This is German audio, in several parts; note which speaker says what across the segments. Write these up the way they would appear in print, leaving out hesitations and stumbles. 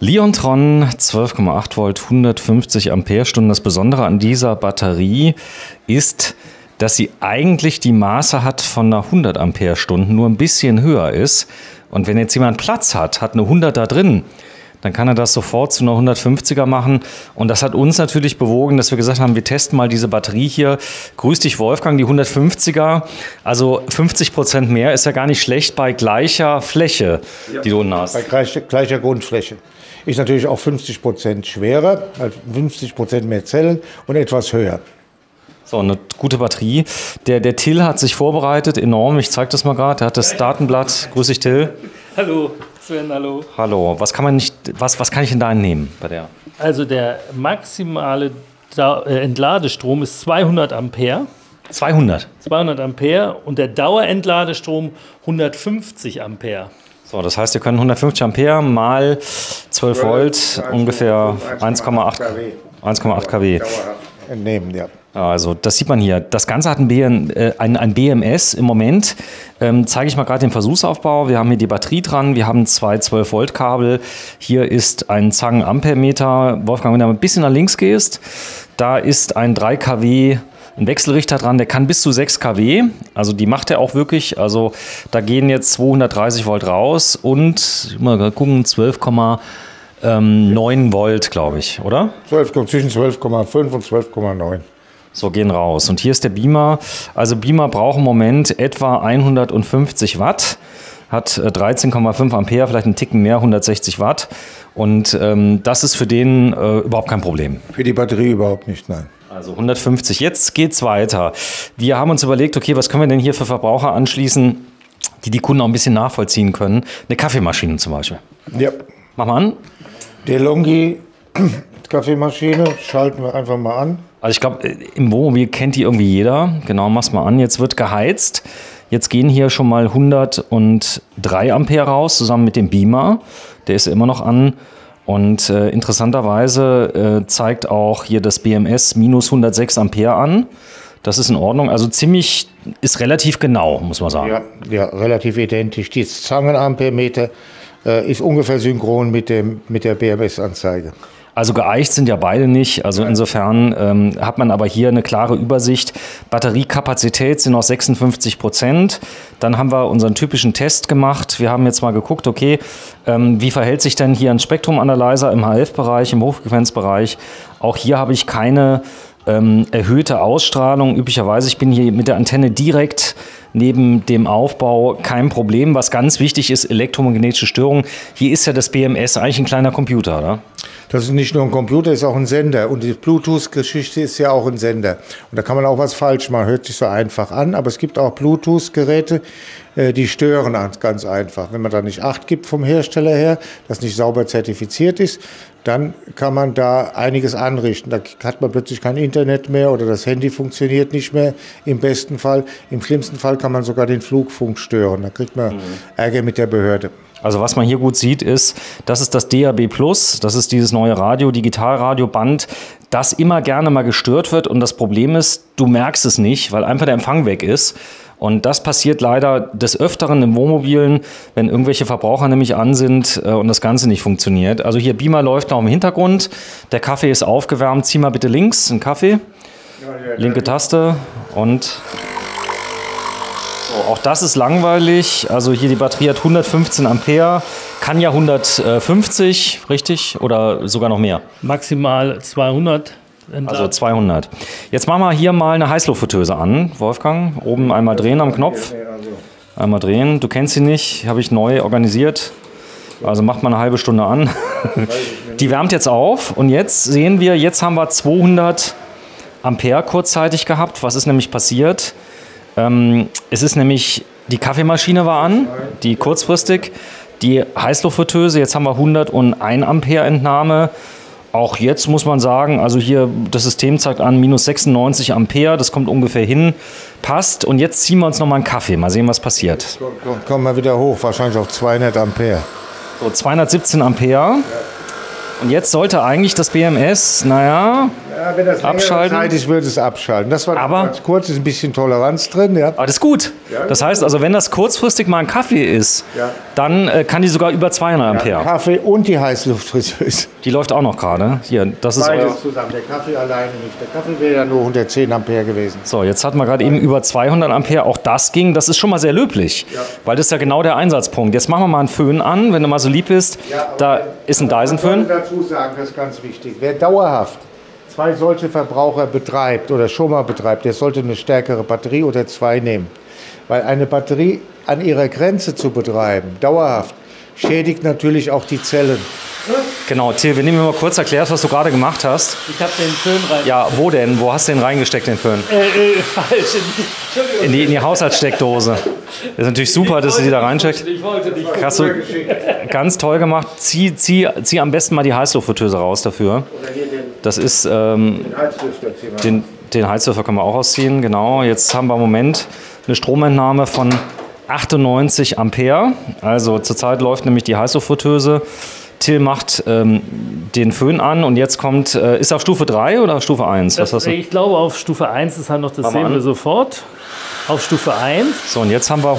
Speaker 1: Liontron 12,8 Volt, 150 Ampere-Stunden. Das Besondere an dieser Batterie ist, dass sie eigentlich die Maße hat von einer 100 Ampere-Stunden, nur ein bisschen höher ist. Und wenn jetzt jemand Platz hat eine 100 da drin, dann kann er das sofort zu einer 150er machen. Und das hat uns natürlich bewogen, dass wir gesagt haben, wir testen mal diese Batterie hier. Grüß dich, Wolfgang, die 150er. Also 50% mehr ist ja gar nicht schlecht bei gleicher Fläche, die du unten hast.
Speaker 2: Bei gleicher Grundfläche. Ist natürlich auch 50% schwerer, 50% mehr Zellen und etwas höher.
Speaker 1: So, eine gute Batterie. Der Till hat sich vorbereitet, enorm. Ich zeige das mal gerade. Er hat das Datenblatt. Grüß dich, Till.
Speaker 3: Hallo, Sven, hallo.
Speaker 1: Hallo. Was kann ich in deinen nehmen bei der?
Speaker 3: Also der maximale Entladestrom ist 200 Ampere.
Speaker 1: 200?
Speaker 3: 200 Ampere und der Dauerentladestrom 150 Ampere.
Speaker 1: So, das heißt, wir können 150 Ampere mal 12 Volt, ungefähr 1,8 kW.
Speaker 2: Entnehmen, ja.
Speaker 1: Also das sieht man hier. Das Ganze hat ein BMS im Moment. Zeige ich mal gerade den Versuchsaufbau. Wir haben hier die Batterie dran. Wir haben zwei 12-Volt-Kabel. Hier ist ein Zangen-Ampermeter. Wolfgang, wenn du ein bisschen nach links gehst, da ist ein 3 kW ein Wechselrichter dran. Der kann bis zu 6 kW. Also die macht er auch wirklich. Also da gehen jetzt 230 Volt raus und mal gucken, 12,9 Volt, glaube ich, oder?
Speaker 2: Zwischen 12,5 und 12,9.
Speaker 1: So, gehen raus. Und hier ist der Beamer. Also Beamer braucht im Moment etwa 150 Watt, hat 13,5 Ampere, vielleicht einen Ticken mehr, 160 Watt. Und das ist für den überhaupt kein Problem.
Speaker 2: Für die Batterie überhaupt nicht, nein.
Speaker 1: Also 150. Jetzt geht's weiter. Wir haben uns überlegt, okay, was können wir denn hier für Verbraucher anschließen, die Kunden auch ein bisschen nachvollziehen können. Eine Kaffeemaschine zum Beispiel.
Speaker 2: Ja.
Speaker 1: Mach mal an.
Speaker 2: DeLonghi Kaffeemaschine, schalten wir einfach mal an.
Speaker 1: Also ich glaube, im Wohnmobil kennt die irgendwie jeder. Genau, mach's mal an. Jetzt wird geheizt. Jetzt gehen hier schon mal 103 Ampere raus, zusammen mit dem Beamer. Der ist immer noch an. Und interessanterweise zeigt auch hier das BMS minus 106 Ampere an. Das ist in Ordnung. Also ist relativ genau, muss man sagen.
Speaker 2: Ja, relativ identisch. Die Zangenampermeter ist ungefähr synchron mit der BMS-Anzeige.
Speaker 1: Also geeicht sind ja beide nicht. Also insofern hat man aber hier eine klare Übersicht. Batteriekapazität sind noch 56%. Dann haben wir unseren typischen Test gemacht. Wir haben jetzt mal geguckt, okay, wie verhält sich denn hier ein Spektrum-Analyzer im HF-Bereich, im Hochfrequenzbereich. Auch hier habe ich keine erhöhte Ausstrahlung. Üblicherweise, ich bin hier mit der Antenne direkt neben dem Aufbau, kein Problem. Was ganz wichtig ist, elektromagnetische Störungen. Hier ist ja das BMS eigentlich ein kleiner Computer, oder?
Speaker 2: Das ist nicht nur ein Computer, ist auch ein Sender. Und die Bluetooth-Geschichte ist ja auch ein Sender. Und da kann man auch was falsch machen. Hört sich so einfach an, aber es gibt auch Bluetooth-Geräte, die stören ganz einfach. Wenn man da nicht Acht gibt vom Hersteller her, das nicht sauber zertifiziert ist, dann kann man da einiges anrichten. Da hat man plötzlich kein Internet mehr oder das Handy funktioniert nicht mehr im besten Fall. Im schlimmsten Fall kann man sogar den Flugfunk stören. Da kriegt man Ärger mit der Behörde.
Speaker 1: Also was man hier gut sieht ist, das ist das DAB+, das ist dieses neue Radio, Digitalradioband, das immer gerne mal gestört wird. Und das Problem ist, du merkst es nicht, weil einfach der Empfang weg ist. Und das passiert leider des Öfteren im Wohnmobilen, wenn irgendwelche Verbraucher nämlich an sind und das Ganze nicht funktioniert. Also hier Beamer läuft noch im Hintergrund, der Kaffee ist aufgewärmt. Zieh mal bitte links einen Kaffee, linke Taste und... So, auch das ist langweilig. Also hier die Batterie hat 115 Ampere, kann ja 150, richtig? Oder sogar noch mehr?
Speaker 3: Maximal 200.
Speaker 1: Also 200. Jetzt machen wir hier mal eine Heißluftfritteuse an, Wolfgang. Oben einmal drehen am Knopf. Einmal drehen. Du kennst sie nicht, habe ich neu organisiert. Also macht mal eine halbe Stunde an. Die wärmt jetzt auf und jetzt sehen wir, jetzt haben wir 200 Ampere kurzzeitig gehabt. Was ist nämlich passiert? Es ist nämlich, die Kaffeemaschine war an, die kurzfristig, die Heißluftfritteuse, jetzt haben wir 101 Ampere Entnahme. Auch jetzt muss man sagen, also hier das System zeigt an minus 96 Ampere, das kommt ungefähr hin, passt. Und jetzt ziehen wir uns nochmal einen Kaffee, mal sehen, was passiert.
Speaker 2: Kommen wir wieder hoch, wahrscheinlich auf 200 Ampere.
Speaker 1: So, 217 Ampere. Und jetzt sollte eigentlich das BMS, naja,
Speaker 2: Ja, wenn das
Speaker 1: abschalten.
Speaker 2: Zeit ist, würde es abschalten. Das war
Speaker 1: Aber
Speaker 2: ganz kurz, ist ein bisschen Toleranz drin. Ja.
Speaker 1: Aber das ist gut. Das heißt also, wenn das kurzfristig mal ein Kaffee ist, dann kann die sogar über 200 Ampere.
Speaker 2: Kaffee und die Heißluftfritteuse.
Speaker 1: Die läuft auch noch gerade. Hier, das ist
Speaker 2: Beides zusammen. Der Kaffee alleine nicht. Der Kaffee wäre ja nur 110 Ampere gewesen.
Speaker 1: So, jetzt hatten wir gerade eben über 200 Ampere. Auch das ging. Das ist schon mal sehr löblich, weil das ist ja genau der Einsatzpunkt. Jetzt machen wir mal einen Föhn an, wenn du mal so lieb bist. Da ist ein Dyson-Föhn.
Speaker 2: Ich will dazu sagen, das ist ganz wichtig. Wer dauerhaft 2 solche Verbraucher betreibt oder schon mal betreibt, der sollte eine stärkere Batterie oder 2 nehmen. Weil eine Batterie an ihrer Grenze zu betreiben, dauerhaft, schädigt natürlich auch die Zellen.
Speaker 1: Genau, Till, wenn du mir mal kurz erklärst, was du gerade gemacht hast.
Speaker 3: Ich habe den Föhn rein.
Speaker 1: Ja, wo denn? Wo hast du den reingesteckt, den Föhn?
Speaker 3: Falsch.
Speaker 1: In die Haushaltssteckdose. Das ist natürlich super, dass du die da reinsteckst.
Speaker 3: Ich wollte nicht.
Speaker 1: Hast du ganz toll gemacht. Zieh am besten mal die Heißluftfritteuse raus dafür. Das ist den Heizlüfter können wir auch ausziehen. Genau. Jetzt haben wir im Moment eine Stromentnahme von 98 Ampere. Also zurzeit läuft nämlich die Heißluftfritteuse. Till macht den Föhn an und jetzt kommt, ist er auf Stufe 3 oder auf Stufe 1? Was hast du?
Speaker 3: Ich glaube, auf Stufe 1 ist halt noch, das sehen wir sofort. Auf Stufe 1.
Speaker 1: So, und jetzt haben wir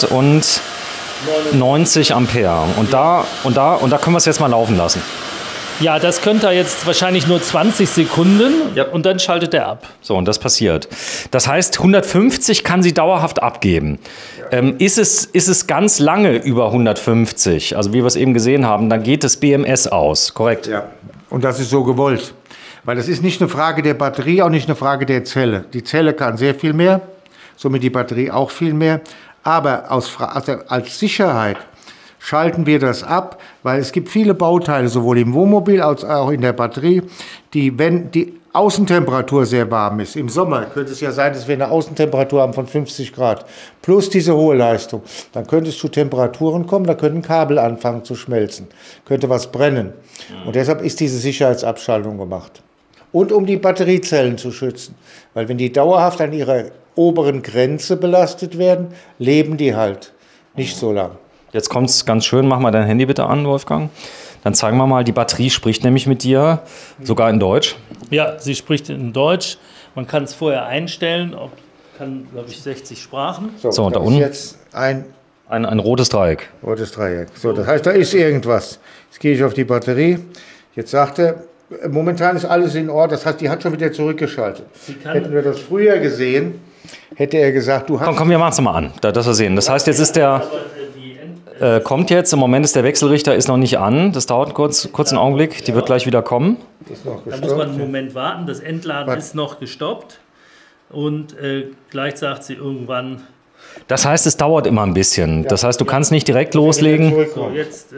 Speaker 1: 190 Ampere. Und da können wir es jetzt mal laufen lassen.
Speaker 3: Ja, das könnte er jetzt wahrscheinlich nur 20 Sekunden und dann schaltet er ab.
Speaker 1: So, und das passiert. Das heißt, 150 kann sie dauerhaft abgeben. Ist es ganz lange über 150, also wie wir es eben gesehen haben, dann geht das BMS aus, korrekt?
Speaker 2: Ja, und das ist so gewollt. Weil das ist nicht eine Frage der Batterie, auch nicht eine Frage der Zelle. Die Zelle kann sehr viel mehr, somit die Batterie auch viel mehr. Aber als Sicherheit schalten wir das ab, weil es gibt viele Bauteile, sowohl im Wohnmobil als auch in der Batterie, die, wenn die Außentemperatur sehr warm ist, im Sommer könnte es ja sein, dass wir eine Außentemperatur haben von 50 Grad, plus diese hohe Leistung, dann könnte es zu Temperaturen kommen, da könnten Kabel anfangen zu schmelzen, könnte was brennen. Und deshalb ist diese Sicherheitsabschaltung gemacht. Und um die Batteriezellen zu schützen, weil wenn die dauerhaft an ihrer oberen Grenze belastet werden, leben die halt nicht so lang.
Speaker 1: Jetzt kommt es ganz schön, mach mal dein Handy bitte an, Wolfgang. Dann zeigen wir mal, die Batterie spricht nämlich mit dir, sogar in Deutsch.
Speaker 3: Ja, sie spricht in Deutsch. Man kann es vorher einstellen, kann, glaube ich, 60 Sprachen.
Speaker 1: So, und da unten
Speaker 2: jetzt ein
Speaker 1: rotes Dreieck.
Speaker 2: Rotes Dreieck. So, das heißt, da ist irgendwas. Jetzt gehe ich auf die Batterie. Jetzt sagt er, momentan ist alles in Ordnung. Das heißt, die hat schon wieder zurückgeschaltet. Hätten wir das früher gesehen, hätte er gesagt, du hast...
Speaker 1: Komm, wir machen es mal an, dass wir sehen. Das heißt, jetzt ist der... kommt jetzt, im Moment ist der Wechselrichter ist noch nicht an. Das dauert kurz einen Augenblick, die wird gleich wieder kommen.
Speaker 3: Da muss man einen Moment warten, das Entladen ist noch gestoppt und gleich sagt sie irgendwann...
Speaker 1: Das heißt, es dauert immer ein bisschen. Das heißt, du kannst nicht direkt loslegen.
Speaker 3: So, jetzt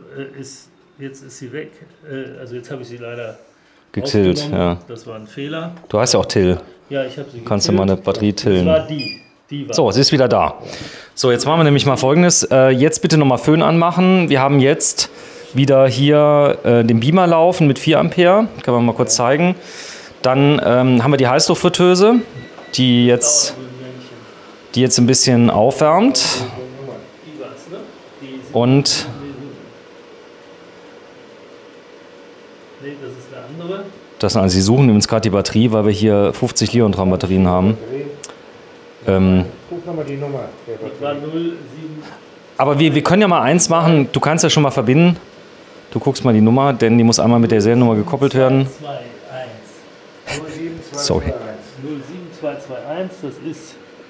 Speaker 3: ist sie weg, also jetzt habe ich sie leider
Speaker 1: gekillt. Ja.
Speaker 3: Das war ein Fehler.
Speaker 1: Du heißt ja auch Till.
Speaker 3: Ja, ich habe sie gekillt.
Speaker 1: Kannst du mal eine Batterie tillen.
Speaker 3: Das war die war.
Speaker 1: So, sie ist wieder da. So, jetzt machen wir nämlich mal Folgendes. Jetzt bitte nochmal Föhn anmachen. Wir haben jetzt wieder hier den Beamer laufen mit 4 Ampere. Können wir mal kurz zeigen. Dann haben wir die Heißluftfritteuse, die jetzt ein bisschen aufwärmt. Und also sie suchen übrigens gerade die Batterie, weil wir hier 50 Lithium-Batterien haben.
Speaker 2: Guck nochmal die Nummer.
Speaker 1: Aber wir können ja mal eins machen. Du kannst ja schon mal verbinden. Du guckst mal die Nummer, denn die muss einmal mit der Seriennummer gekoppelt werden.
Speaker 3: 07221.
Speaker 1: Sorry.
Speaker 3: 07221, das ist...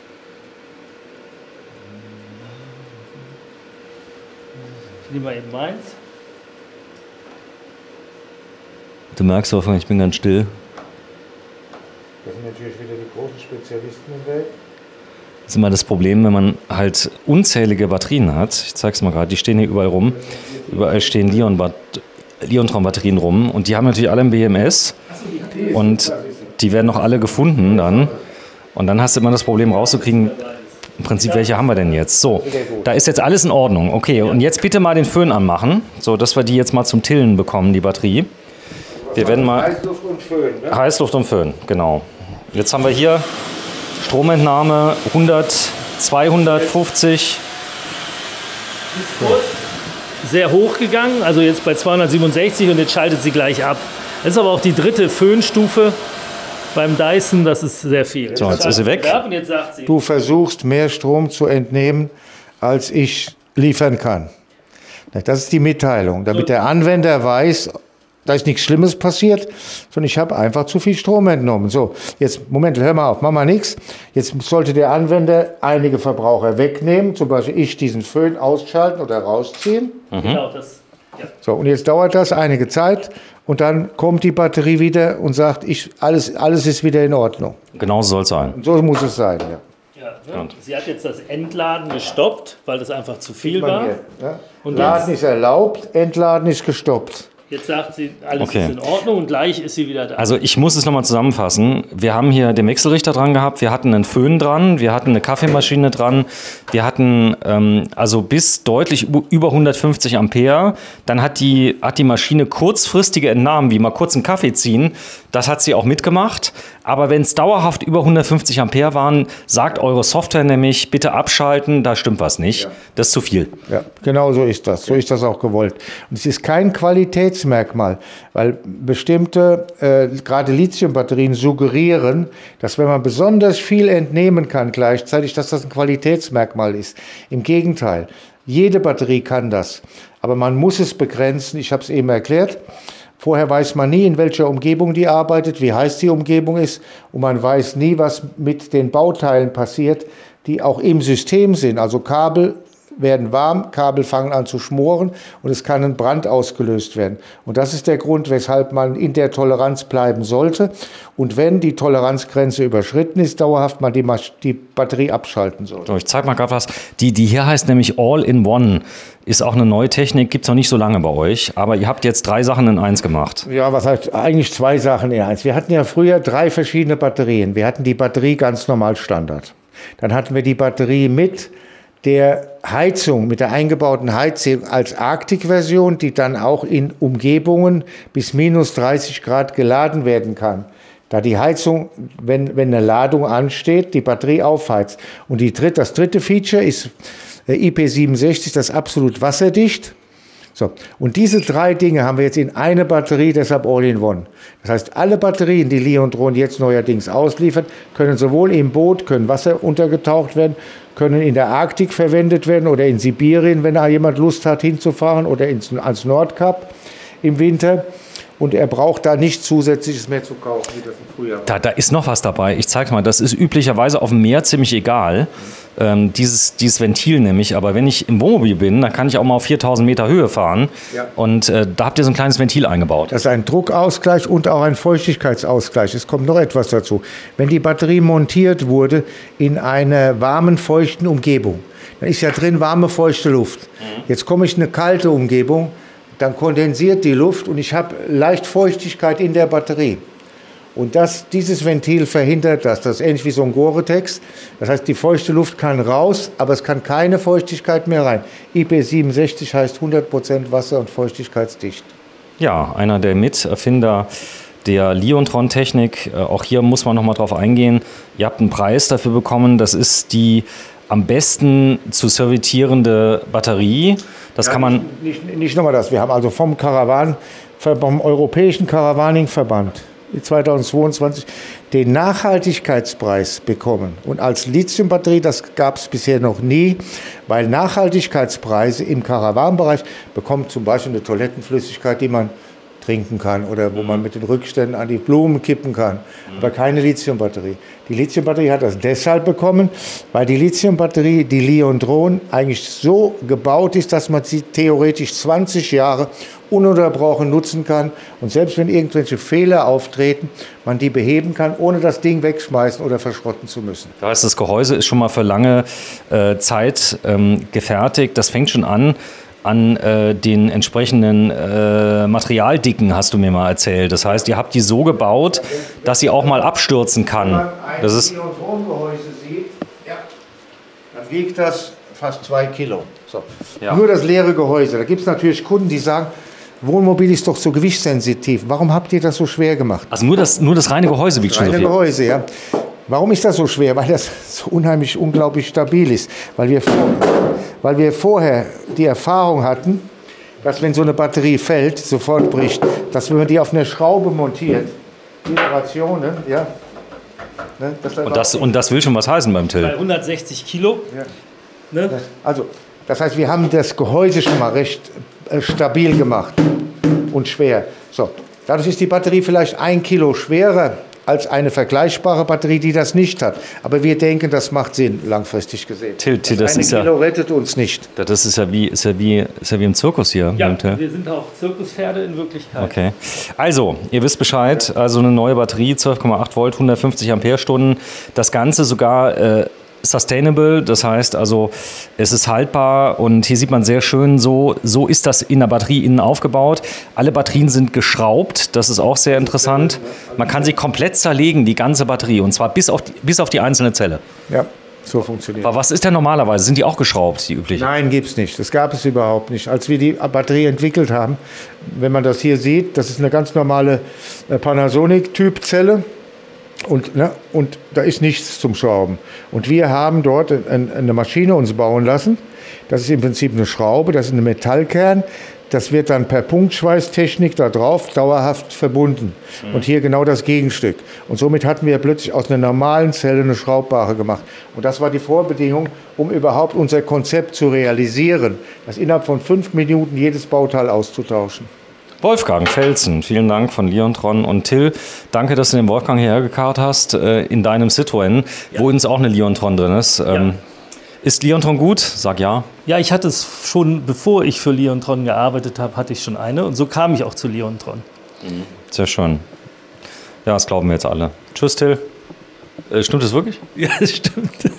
Speaker 3: Ich nehme mal eben meins.
Speaker 1: Du merkst, Wolfgang, ich bin ganz still.
Speaker 2: Das sind natürlich wieder die großen Spezialisten im Welt.
Speaker 1: Das ist immer das Problem, wenn man halt unzählige Batterien hat. Ich zeig's mal gerade, die stehen hier überall rum. Überall stehen Liontron-Batterien rum und die haben natürlich alle ein BMS und die werden noch alle gefunden dann. Und dann hast du immer das Problem rauszukriegen, im Prinzip, welche haben wir denn jetzt? So, da ist jetzt alles in Ordnung. Okay, und jetzt bitte mal den Föhn anmachen, so dass wir die jetzt mal zum Tillen bekommen, die Batterie. Wir werden mal
Speaker 2: Heißluft und Föhn, ne?
Speaker 1: Heißluft und Föhn, genau. Jetzt haben wir hier Stromentnahme 100, 250.
Speaker 3: sehr hoch gegangen, also jetzt bei 267 und jetzt schaltet sie gleich ab. Das ist aber auch die dritte Föhnstufe beim Dyson, das ist sehr viel.
Speaker 1: So, jetzt ist sie weg.
Speaker 3: Und jetzt sagt sie,
Speaker 2: Du versuchst, mehr Strom zu entnehmen, als ich liefern kann. Das ist die Mitteilung, damit der Anwender weiß, da ist nichts Schlimmes passiert, sondern ich habe einfach zu viel Strom entnommen. So, jetzt, Moment, hör mal auf, mach mal nichts. Jetzt sollte der Anwender einige Verbraucher wegnehmen, zum Beispiel ich diesen Föhn ausschalten oder rausziehen.
Speaker 3: genau das. Ja.
Speaker 2: So, und jetzt dauert das einige Zeit und dann kommt die Batterie wieder und sagt, alles ist wieder in Ordnung.
Speaker 1: Genau so soll es sein.
Speaker 2: Und so muss es sein, ja.
Speaker 3: Ja, ne? Sie hat jetzt das Entladen gestoppt, weil das einfach zu viel war.
Speaker 2: Hier, ja.
Speaker 3: Und
Speaker 2: Laden ist erlaubt, Entladen ist gestoppt.
Speaker 3: Jetzt sagt sie, alles ist in Ordnung und gleich ist sie wieder da.
Speaker 1: Also ich muss es nochmal zusammenfassen. Wir haben hier den Wechselrichter dran gehabt, wir hatten einen Föhn dran, wir hatten eine Kaffeemaschine dran, wir hatten also bis deutlich über 150 Ampere. Dann hat die Maschine kurzfristige Entnahmen, wie mal kurz einen Kaffee ziehen. Das hat sie auch mitgemacht. Aber wenn es dauerhaft über 150 Ampere waren, sagt eure Software nämlich, bitte abschalten, da stimmt was nicht. Ja. Das ist zu viel.
Speaker 2: Ja, genau so ist das. So ist das auch gewollt. Und es ist kein Qualitätsmerkmal, weil bestimmte, gerade Lithiumbatterien suggerieren, dass wenn man besonders viel entnehmen kann gleichzeitig, dass das ein Qualitätsmerkmal ist. Im Gegenteil, jede Batterie kann das. Aber man muss es begrenzen, ich habe es eben erklärt. Vorher weiß man nie, in welcher Umgebung die arbeitet, wie heiß die Umgebung ist und man weiß nie, was mit den Bauteilen passiert, die auch im System sind. Also Kabel werden warm, Kabel fangen an zu schmoren und es kann ein Brand ausgelöst werden. Und das ist der Grund, weshalb man in der Toleranz bleiben sollte. Und wenn die Toleranzgrenze überschritten ist, dauerhaft man die Batterie abschalten sollte.
Speaker 1: So, ich zeige mal gerade was. Die hier heißt nämlich All-in-One. Ist auch eine neue Technik, gibt es noch nicht so lange bei euch. Aber ihr habt jetzt 3 Sachen in 1 gemacht.
Speaker 2: Ja, was heißt eigentlich 2 Sachen in 1? Wir hatten ja früher 3 verschiedene Batterien. Wir hatten die Batterie ganz normal Standard. Dann hatten wir die Batterie mit der Heizung, mit der eingebauten Heizung als Arctic-Version, die dann auch in Umgebungen bis minus 30 Grad geladen werden kann. Da die Heizung, wenn eine Ladung ansteht, die Batterie aufheizt. Und das dritte Feature ist IP67, das ist absolut wasserdicht. So, und diese 3 Dinge haben wir jetzt in eine Batterie, deshalb All-in-One. Das heißt, alle Batterien, die Leondron jetzt neuerdings ausliefert, können sowohl im Boot, können Wasser untergetaucht werden, können in der Arktik verwendet werden oder in Sibirien, wenn da jemand Lust hat hinzufahren, oder ans Nordkap im Winter. Und er braucht da nichts Zusätzliches mehr zu kaufen, wie das im Frühjahr war.
Speaker 1: Da ist noch was dabei. Ich zeige mal, das ist üblicherweise auf dem Meer ziemlich egal, dieses Ventil nämlich. Aber wenn ich im Wohnmobil bin, dann kann ich auch mal auf 4000 Meter Höhe fahren. Ja. Und da habt ihr so ein kleines Ventil eingebaut.
Speaker 2: Das ist ein Druckausgleich und auch ein Feuchtigkeitsausgleich. Es kommt noch etwas dazu. Wenn die Batterie montiert wurde in einer warmen, feuchten Umgebung, dann ist ja drin warme, feuchte Luft. Jetzt komme ich in eine kalte Umgebung, dann kondensiert die Luft und ich habe leicht Feuchtigkeit in der Batterie. Und dieses Ventil verhindert das. Das ist ähnlich wie so ein Gore-Tex. Das heißt, die feuchte Luft kann raus, aber es kann keine Feuchtigkeit mehr rein. IP67 heißt 100% Wasser- und feuchtigkeitsdicht.
Speaker 1: Ja, einer der Miterfinder der Leondron-Technik. Auch hier muss man noch mal drauf eingehen. Ihr habt einen Preis dafür bekommen. Das ist die am besten zu servitierende Batterie. Das kann man...
Speaker 2: Nicht nochmal das. Wir haben also vom Europäischen Caravaning-Verband 2022 den Nachhaltigkeitspreis bekommen. Und als Lithiumbatterie, das gab es bisher noch nie, weil Nachhaltigkeitspreise im Caravan-Bereich bekommt zum Beispiel eine Toilettenflüssigkeit, die man trinken kann oder wo man mit den Rückständen an die Blumen kippen kann, aber keine Lithiumbatterie. Die Lithiumbatterie hat das deshalb bekommen, weil die Lithiumbatterie, die Leondron, eigentlich so gebaut ist, dass man sie theoretisch 20 Jahre ununterbrochen nutzen kann und selbst wenn irgendwelche Fehler auftreten, man die beheben kann, ohne das Ding wegschmeißen oder verschrotten zu müssen.
Speaker 1: Das heißt, das Gehäuse ist schon mal für lange Zeit gefertigt. Das fängt schon an den entsprechenden Materialdicken, hast du mir mal erzählt. Das heißt, ihr habt die so gebaut, dass sie auch mal abstürzen kann.
Speaker 2: Wenn man ein Leondron-Gehäuse sieht, dann wiegt das fast 2 Kilo. So. Ja. Nur das leere Gehäuse. Da gibt es natürlich Kunden, die sagen, Wohnmobil ist doch so gewichtssensitiv. Warum habt ihr das so schwer gemacht?
Speaker 1: Also nur das reine Gehäuse wiegt schon so viel?
Speaker 2: Das reine Gehäuse, ja. Warum ist das so schwer? Weil das so unglaublich stabil ist. Weil wir vorher die Erfahrung hatten, dass wenn so eine Batterie fällt, sofort bricht, dass wenn man die auf eine Schraube montiert, Generationen, ja. Ne,
Speaker 1: und das will schon was heißen beim Till.
Speaker 3: Bei 160 Kilo.
Speaker 2: Ja.
Speaker 3: Ne?
Speaker 2: Das heißt, wir haben das Gehäuse schon mal recht stabil gemacht und schwer. So, dadurch ist die Batterie vielleicht 1 Kilo schwerer als eine vergleichbare Batterie, die das nicht hat. Aber wir denken, das macht Sinn, langfristig gesehen.
Speaker 1: Till, das ist
Speaker 2: 1 Kilo rettet uns nicht.
Speaker 1: Das ist ja wie im Zirkus hier.
Speaker 3: Ja, wir sind auch Zirkuspferde in Wirklichkeit.
Speaker 1: Okay. Also, ihr wisst Bescheid, also eine neue Batterie, 12,8 Volt, 150 Ampere-Stunden. Das Ganze sogar sustainable, das heißt also, es ist haltbar und hier sieht man sehr schön, so ist das in der Batterie innen aufgebaut. Alle Batterien sind geschraubt, das ist auch sehr interessant. Man kann sie komplett zerlegen, die ganze Batterie, und zwar bis auf die einzelne Zelle.
Speaker 2: Ja, so funktioniert.
Speaker 1: Aber was ist denn normalerweise? Sind die auch geschraubt, die üblichen?
Speaker 2: Nein, gibt es nicht. Das gab es überhaupt nicht. Als wir die Batterie entwickelt haben, wenn man das hier sieht, das ist eine ganz normale Panasonic-Typ-Zelle. Und da ist nichts zum Schrauben. Und wir haben dort eine Maschine uns bauen lassen. Das ist im Prinzip eine Schraube, das ist ein Metallkern. Das wird dann per Punktschweißtechnik da drauf dauerhaft verbunden. Und hier genau das Gegenstück. Und somit hatten wir plötzlich aus einer normalen Zelle eine schraubbare gemacht. Und das war die Vorbedingung, um überhaupt unser Konzept zu realisieren, das innerhalb von 5 Minuten jedes Bauteil auszutauschen.
Speaker 1: Wolfgang Felsen, vielen Dank von Liontron. Und Till, danke, dass du den Wolfgang hierher gekarrt hast, in deinem Citroën, wo übrigens auch eine Liontron drin ist. Ist Liontron gut? Sag ja.
Speaker 3: Ja, ich hatte es schon, bevor ich für Liontron gearbeitet habe, hatte ich schon eine. Und so kam ich auch zu Liontron.
Speaker 1: Sehr schön. Ja, das glauben wir jetzt alle. Tschüss, Till. Stimmt das wirklich?
Speaker 3: Ja, das stimmt.